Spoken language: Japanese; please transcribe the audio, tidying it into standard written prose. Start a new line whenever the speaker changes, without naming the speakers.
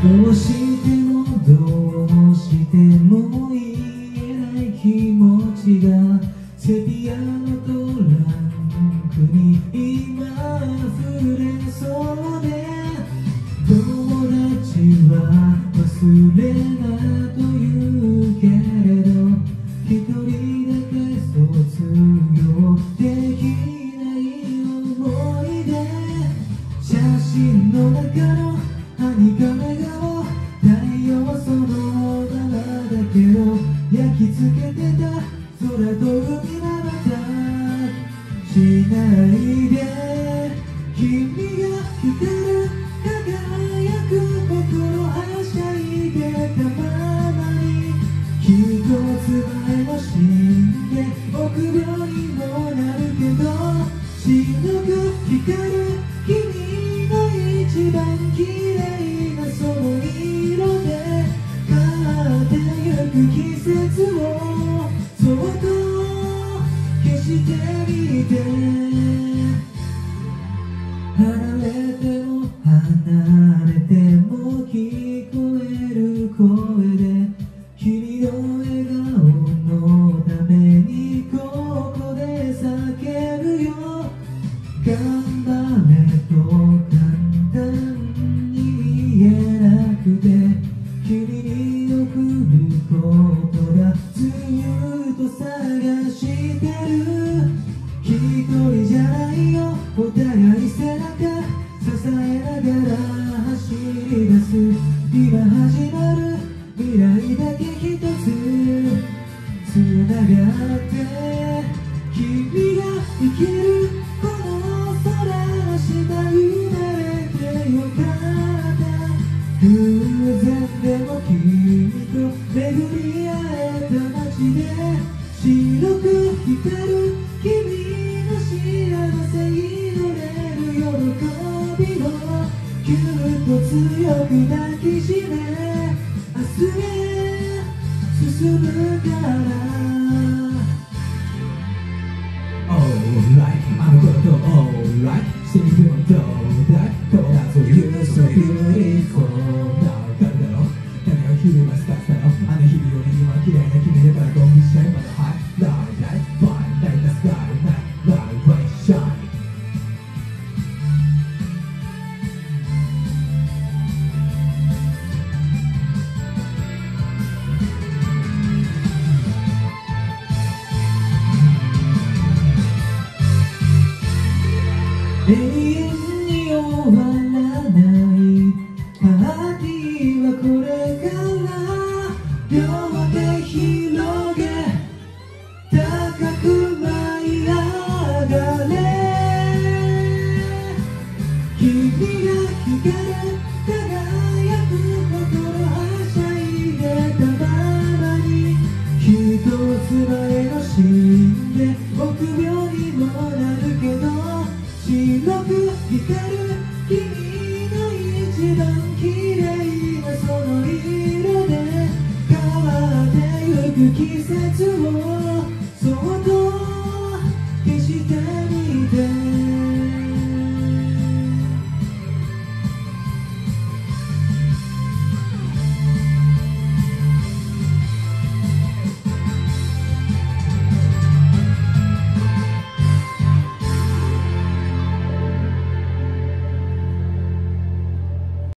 どうしてもどうしても言えない気持ちがセピアのトランクに今溢れそうで、友達は忘れなと言うけれど、一人だけ卒業できない思い出、写真の中のはにかめ顔、太陽そのままだけど焼き付けてた空と海はまたしないで、君が光る輝く心はしゃいでたままに、一つ前の死んで臆病にもなるけど、白く光る君の一番綺麗なその色で変わってゆく季節をそっと消してみて、離れても離れても聞こえる声で、君の笑顔のためにここで叫ぶよ、頑張れと簡単に言えなくて、君に送る言葉ずっと探してる、一人じゃないよお互い背中支えながら走り出す、今始まる未来だけ一つつながって、君が生きるこの空の下生まれてよかった、偶然でも君と巡り会えた街で、白く光る君の幸せ祈れる喜びをぎゅっと強く抱きしめ、明日へ進むから。 Alright あの頃と Alright してみてもどうだ、これだというso beautiful なわかるだろ、誰が昼間スタッフだろ、あの日々より今綺麗な君だからゴミしちゃいまだ High Light Light Fine Light the sky Night Light Bright Shine。永遠に終わらないパーティーはこれから両手広げ高く舞い上がれ、君が光る輝く心はしゃいでたままに、一つ前の死んで臆病